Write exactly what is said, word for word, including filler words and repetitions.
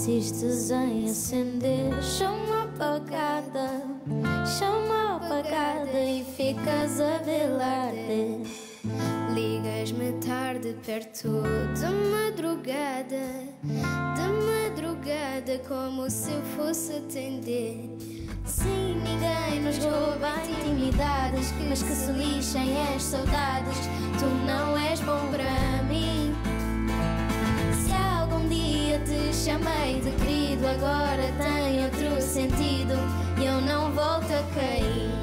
insistes em acender chama apagada, chama apagada e ficas a velar-te. Ligas-me tarde, perto de madrugada, de madrugada, como se eu fosse atender. Sim, ninguém nos rouba intimidades, mas que se lixem as saudades. Tu não és bom para mim. Se algum dia te chamei de querido, agora tem outro sentido e eu não volto a cair.